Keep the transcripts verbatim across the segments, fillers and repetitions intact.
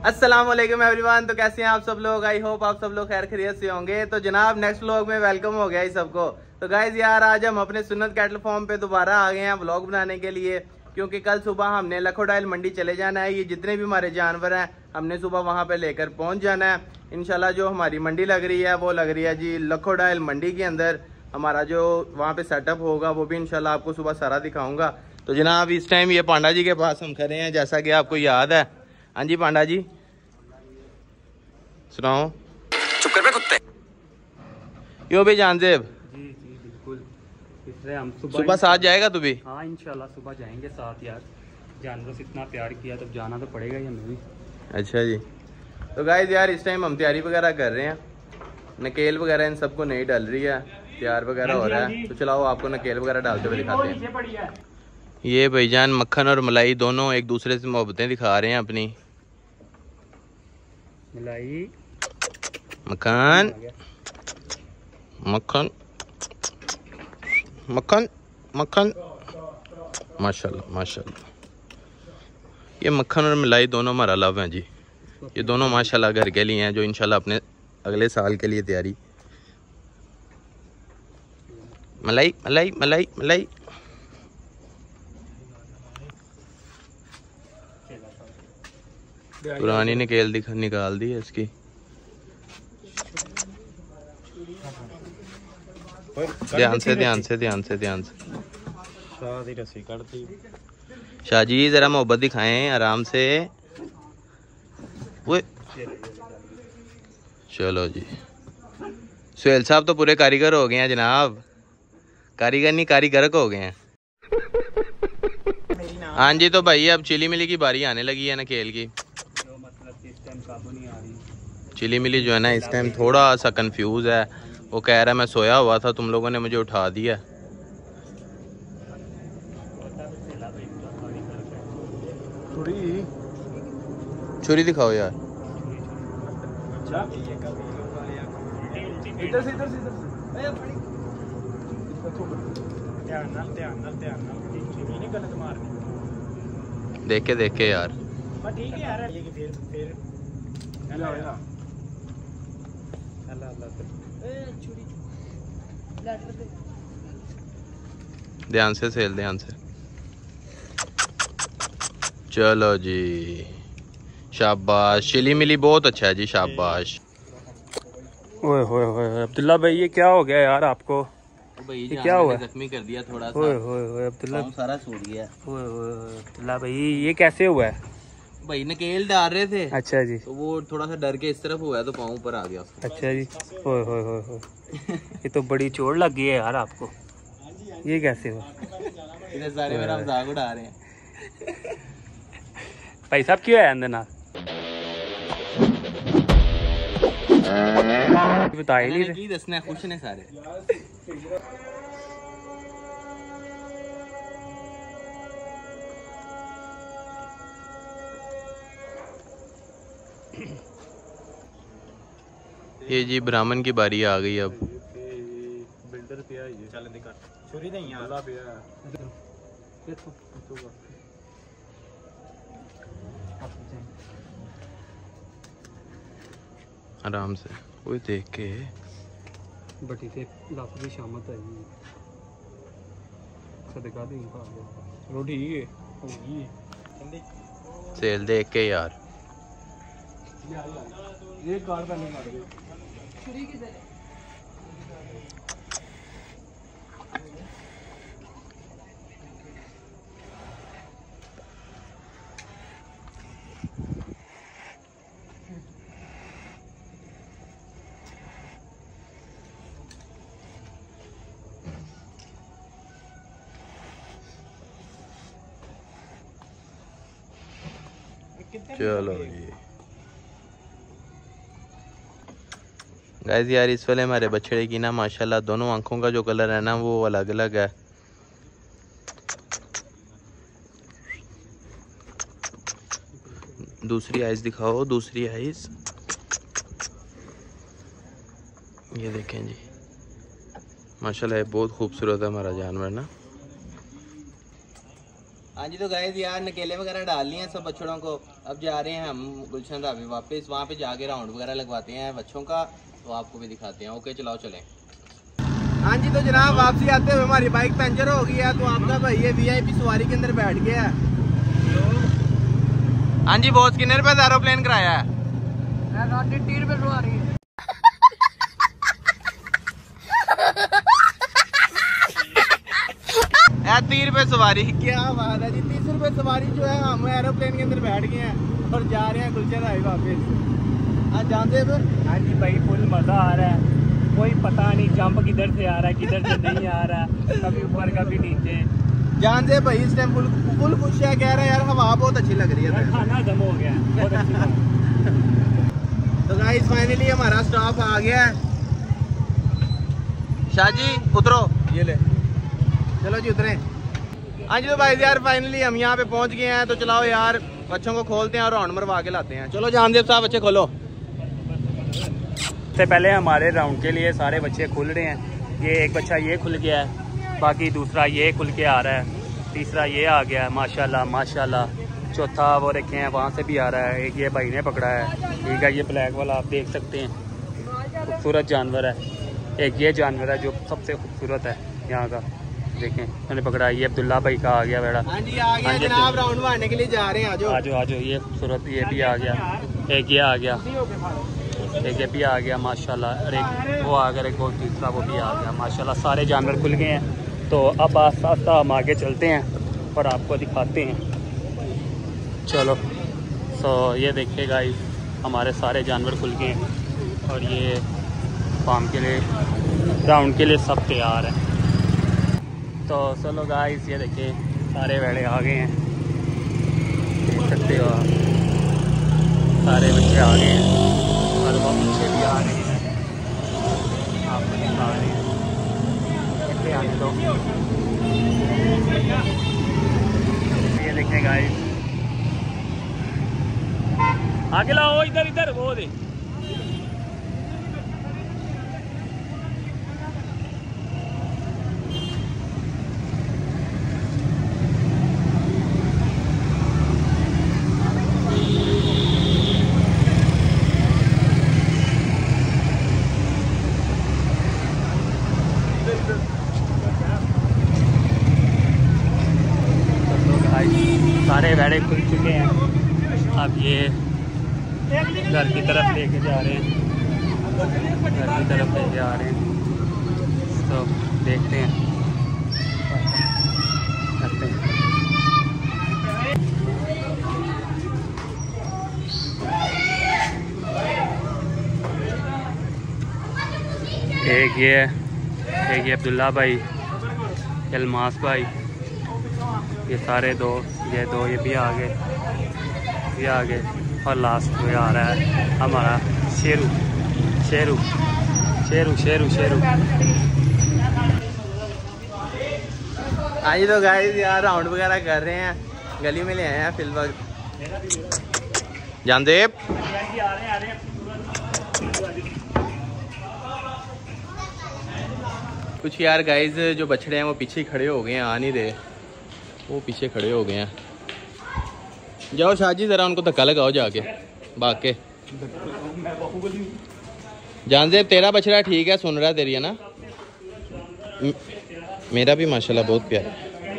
अस्सलाम वालेकुम एवरीवन। तो कैसे हैं आप सब लोग? आई होप आप सब लोग खैर खैरियत से होंगे। तो जनाब नेक्स्ट व्लॉग में वेलकम हो गया ही सबको। तो गाइज यार आज हम अपने सुन्नत कैटल फार्म पे दोबारा आ गए हैं व्लॉग बनाने के लिए, क्योंकि कल सुबह हमने लखोडाइल मंडी चले जाना है। ये जितने भी हमारे जानवर हैं हमने सुबह वहाँ पे लेकर पहुँच जाना है इंशाल्लाह। जो हमारी मंडी लग रही है वो लग रही है जी लखोडाइल मंडी के अंदर। हमारा जो वहाँ पे सेटअप होगा वो भी इंशाल्लाह आपको सुबह सारा दिखाऊंगा। तो जनाब इस टाइम ये पांडा जी के पास हम खड़े हैं, जैसा कि आपको याद है। हाँ जी पांडा जी सुनाओ। चुप कर बे कुत्ते। यो भी जानजेब जी जी बिल्कुल। इसलिए हम सुबह सुबह साथ जाएगा तू भी? हाँ इंशाल्लाह सुबह जाएंगे साथ यार। जानवरों से इतना प्यार किया तब जाना तो पड़ेगा ही हमें भी। अच्छा जी। तो गाइस यार इस टाइम हम तैयारी वगैरह कर रहे हैं। नकेल वगैरह इन सबको नहीं डल रही है, तैयार वगैरह हो रहा है। तो चलाओ आपको नकेल वगैरह डालते हुए दिखाते हैं। ये भाईजान मक्खन और मलाई दोनों एक दूसरे से मोहब्बतें दिखा रहे हैं अपनी। मलाई मक्खन मक्खन मक्खन मक्खन माशाल्लाह माशाल्लाह। ये मक्खन और मलाई दोनों हमारा लव हैं जी। ये दोनों माशाल्लाह घर के लिए हैं, जो इंशाल्लाह अपने अगले साल के लिए तैयारी। मलाई मलाई मलाई मलाई। पुरानी निकेल दिखा निकाल दी है इसकी। ध्यान से ध्यान से ध्यान से ध्यान से रस्सी काट दी। शाहजी जरा मोहब्बत दिखाएं आराम से। वो चलो जी। सुहेल साहब तो पूरे कारीगर हो गए हैं जनाब। कारीगर नहीं कारीगरक हो गए हैं। हाँ जी। तो भाई अब चिली मिली की बारी आने लगी है ना खेल की। चिली मिली जो है ना इस टाइम थोड़ा सा कंफ्यूज है। वो कह रहा है मैं सोया हुआ था, तुम लोगों ने मुझे उठा दिया। छुरी छुरी दिखाओ यार। इधर से इधर से ध्यान नाल ध्यान नाल ध्यान नाल नहीं गलत मारनी। देख के देख के यार। ठीक है यार। ये फिर फिर हेलो हेलो अल्लाह अल्लाह। ए छुरी लेटर दे। ध्यान से सेल ध्यान से। चलो जी शाबाश। चिली मिली बहुत अच्छा है जी शाबाश। ओए होए होए अब्दुल्ला भाई ये क्या हो गया यार आपको? ये क्या हुआ? जख्मी कर दिया थोड़ा सा। ओए होए होए अब्दुल्ला सारा सूख गया। ओए होए होए अब्दुल्ला भाई ये कैसे हुआ है? भाई नकेल डाल रहे थे। अच्छा जी। तो वो थोड़ा सा डर के इस तरफ हुआ तो पाँव ऊपर आ गया। अच्छा जी। ओए होए होए होए ये तो बड़ी चोट लग गई है यार आपको। ये कैसे हुआ? इतने सारे मेरा मजाक उड़ा रहे हैं। भाई साहब क्यों है अंदर ना बताए नहीं की दसना खुश ने सारे। ये जी ब्राह्मण की बारी आ गई अब। बिल्डर पे आई चल दिखा छुरी नहीं आला पे आराम से कोई देख के बटी से लाख की शामत आई सदका दी चलो ठीक है होगी। सेल देख के यार। ये कार पहले मार दे। छुरी किधर है? चलो जी गाइस यार इस वाले हमारे बछड़े की ना माशाल्लाह दोनों आंखों का जो कलर है ना वो अलग अलग है। दूसरी आइज दिखाओ दूसरी आइज। ये देखें जी माशाल्लाह बहुत खूबसूरत है हमारा जानवर ना। हाँ जी तो गाइस यार नकेले वगैरह डाल लिए हैं सब बछड़ों को। अब जा रहे हैं हम गुलशन ढाबे वापस, वहाँ पे जाके राउंड वगैरह लगवाते हैं बच्चों का, तो आपको भी दिखाते हैं। ओके चलाओ चलें। हाँ जी, तो जनाब वापसी आते हुए हमारी बाइक पंचर हो गई है, तो आपका भाई ये वीआईपी सवारी के अंदर बैठ गया है। हाँ जी बॉस, कितने रुपए एरोप्लेन कराया है? तीन रुपए सवारी है। तीस रुपए सवारी, क्या बात है जी। तीस रुपए सवारी जो है, हम एरोप्लेन के अंदर बैठ गए हैं और जा रहे हैं गुलशन ढाबे वापस। हाँ जानते हैं। हाँ जी भाई, फुल मजा आ रहा है, कोई पता नहीं जंप किधर से आ रहा है किधर से नहीं आ रहा, कभी ऊपर कभी नीचे। जानते भाई इस टाइम फुल फुल खुश है, कह रहा है यार हवा बहुत अच्छी लग रही है, खाना दम हो गया, बहुत अच्छी बात। तो गाइस फाइनली हमारा स्टॉप आ गया है। शाह जी उतरो, ये ले, चलो जी उतरे। हाँ जी तो भाई यार फाइनली हम यहाँ पे पहुँच गए हैं, तो चलाओ यार बच्चों को खोलते हैं और राउंड मरवा के लाते हैं। चलो जानदेव साहब बच्चे खोलो। सबसे पहले हमारे राउंड के लिए सारे बच्चे खुल रहे हैं। ये एक बच्चा ये खुल गया है, बाकी दूसरा ये खुल के आ रहा है, तीसरा ये आ गया है, माशाल्लाह माशाल्लाह। चौथा वो देखे हैं वहाँ से भी आ रहा है, एक ये भाई ने पकड़ा है, ठीक है। ये ब्लैक वाला आप देख सकते हैं, खूबसूरत जानवर है। एक ये जानवर है जो सबसे खूबसूरत है यहाँ का, देखें मैंने पकड़ा। ये अब्दुल्ला भाई का आ गया बेड़ा। हाँ जी आ गया जनाब, राउंड मारने के लिए जा रहे हैं, आजो आजो आजो। ये खूबसूरत ये भी आ गया, एक ये आ गया, एक ये भी आ गया माशाल्लाह, और एक वो आ गया, एक वो तीसरा वो भी आ गया माशाल्लाह। सारे जानवर खुल गए हैं, तो अब आस्ता आस्ता हम आगे चलते हैं और आपको दिखाते हैं। चलो सो ये देखिए गाइस, हमारे सारे जानवर खुल गए हैं और ये फार्म के लिए राउंड के लिए सब तैयार है। तो चलो गाइस ये देखिए सारे वेड़े आ गए हैं, देख सकते हो आप, सारे बच्चे आ गए हैं और वो बच्चे भी आ रहे हैं, आपको दिखा रहे हैं। कितने आने दो, ये देखिए गाइस, आगे लाओ, इधर इधर वो दे। सारे वेड़े खुल चुके हैं, अब ये घर की तरफ लेके जा रहे हैं, घर की तरफ लेके आ रहे हैं। तो देखते हैं, करते हैं। एक ये एक ये अब्दुल्ला भाई, अलमास भाई, ये सारे दो, ये दो ये भी आ गए, ये आ गए, और लास्ट में आ रहा है हमारा शेरू शेरू शेरू शेरू शेरू। आज तो गाइस यार राउंड वगैरह कर रहे हैं, गली में ले आए हैं फिल वक्त। जानदेव कुछ यार गाइस जो बछड़े हैं वो पीछे खड़े हो गए हैं, आ नहीं रहे, वो पीछे खड़े हो गए हैं। जाओ शाहजी जरा उनको धक्का लगाओ जाके भाग के। जानदेव तेरा बछड़ा ठीक है, सुन रहा है तेरी, है ना? म मेरा भी माशाल्लाह बहुत प्यारा।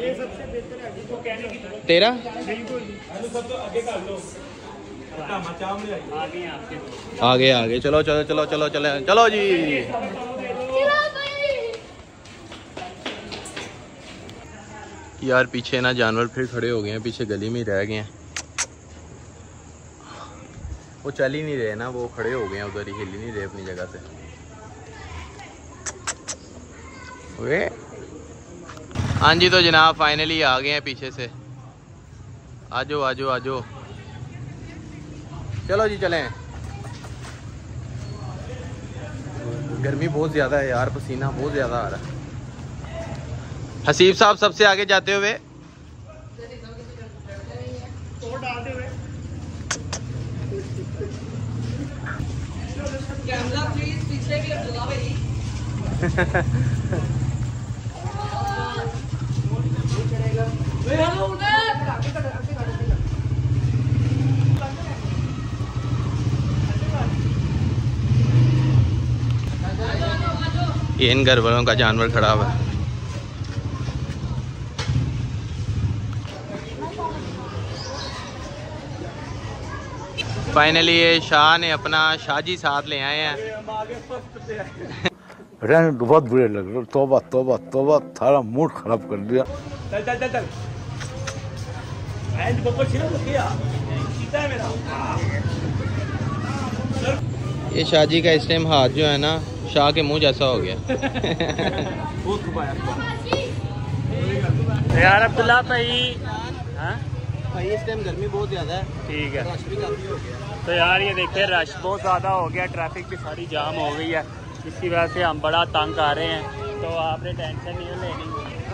तेरा आगे आगे चलो चलो चलो चलो चलो चलो जी। यार पीछे ना जानवर फिर खड़े हो गए हैं, पीछे गली में ही रह गए हैं, वो चल ही नहीं रहे ना, वो खड़े हो गए हैं उधर ही, हिल ही नहीं रहे अपनी जगह से। वे हाँ जी तो जनाब फाइनली आ गए हैं पीछे से, आजो आजो आजो, चलो जी चलें। गर्मी बहुत ज़्यादा है यार, पसीना बहुत ज़्यादा आ रहा है। हसीब साहब सबसे आगे जाते हुए, कैमरा प्लीज पीछे भी अब्दुल्ला भाई। ये इन घर वालों का जानवर खड़ा हुआ है। फाइनली ये शाह ने अपना शाहजी साथ ले आए हैं। रहने तो बहुत बुरे लग रहे। तौबा तौबा तौबा, थारा मूड खराब कर दिया। चल चल चल चल एंड बको छिना तो किया सीधा है मेरा। ये शाहजी का इस टाइम हाथ जो है ना शाह के मुंह जैसा हो गया। बहुत खुबाया यार अब्दुल्ला भाई। हाँ भाई इस टाइम गर्मी बहुत ज़्यादा है, ठीक है। रश भी काफ़ी हो गया। तो यार ये देखिए रश बहुत ज़्यादा हो गया, ट्रैफिक भी सारी जाम हो गई है, इसकी वजह से हम बड़ा तंग आ रहे हैं। तो आपने टेंशन नहीं लेनी।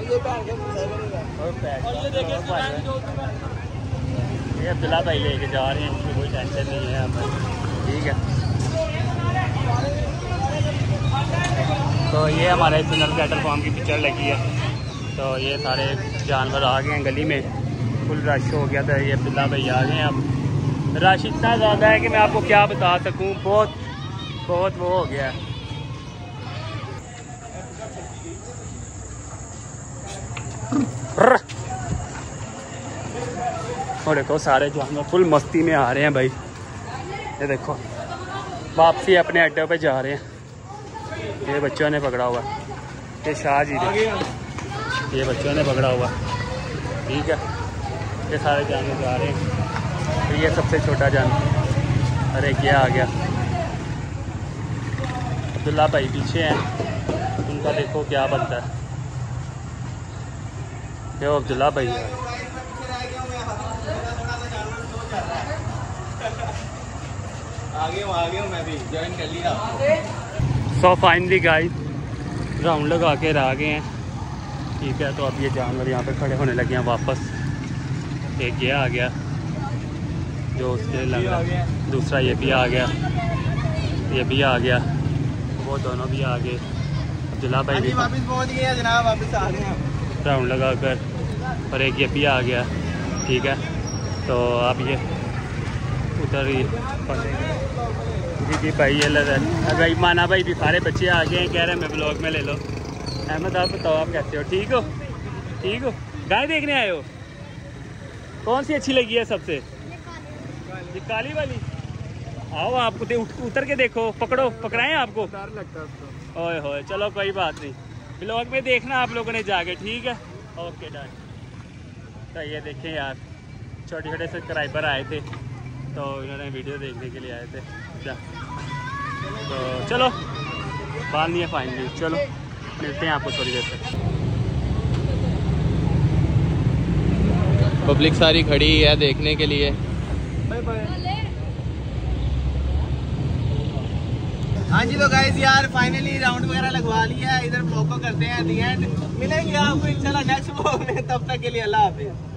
ये अब्दुल्ला भाई लेके जा रहे हैं, इसकी कोई टेंशन नहीं है हमें, ठीक है। तो ये हमारे सुनर कैटल फार्म की पिक्चर लगी है। तो ये सारे जानवर आ गए हैं गली में, फुल रश हो गया था। ये अब्दुल्ला भाई आ गए हैं। अब रश इतना ज़्यादा है कि मैं आपको क्या बता सकूं, बहुत बहुत वो हो गया है। और देखो सारे जानवर फुल मस्ती में आ रहे हैं भाई। ये देखो वापसी अपने अड्डे पे जा रहे हैं। ये बच्चों ने पकड़ा हुआ, ये शाह जी ने, ये बच्चों ने पकड़ा हुआ, ठीक है। ये सारे जानवर जा रहे हैं। तो ये सबसे छोटा जानवर, अरे क्या आ गया। अब्दुल्ला भाई पीछे हैं, उनका देखो क्या बनता है। ये वो अब्दुल्ला भाई है। आगे हूँ आगे हूँ, मैं भी ज्वाइन कर लिया। सो फाइनली गाइस राउंड लगा के आ गए हैं, ठीक है। तो अब ये जानवर यहाँ पे खड़े होने लगे हैं वापस। एक ये आ गया जो उसके लग रहा है, दूसरा ये भी आ गया, ये भी आ गया, वो दोनों भी आ गए। अब्दुल्ला भाई भी वापस पहुँच गए हैं जनाब, वापस आ गए हैं राउंड लगा कर। और एक ये भी आ गया, ठीक है। तो अब ये उधर ही जी जी भाई ये लगा भाई माना भाई भी सारे बच्चे आ गए हैं, कह रहे हैं मैं ब्लॉग में ले लो। अहमद आप बताओ आप कैसे हो, ठीक हो? ठीक हो? गाय देखने आए हो? कौन सी अच्छी लगी है सबसे? ये काली वाली। आओ आपको दे, उठ, उतर के देखो, पकड़ो, पकड़ाएं आपको? डर लगता है। ओए होए चलो कोई बात नहीं, ब्लॉग में देखना आप लोगों ने जाके, ठीक है। Okay done. तो ये देखें यार छोटे छोटे सब्सक्राइबर आए थे, तो इन्होंने वीडियो देखने के लिए आए थे क्या। तो चलो बात नहीं है फाइनली, चलो मिलते हैं आपको थोड़ी देर तक। पब्लिक सारी खड़ी है देखने के लिए। Bye bye. हाँ जी तो गाइस यार फाइनली राउंड वगैरह लगवा लिया है, इधर ब्लॉग को करते हैं दी एंड। मिलेंगे आपको इंशाल्लाह नेक्स्ट ब्लॉग में, तब तक के लिए अल्लाह हाफिज़।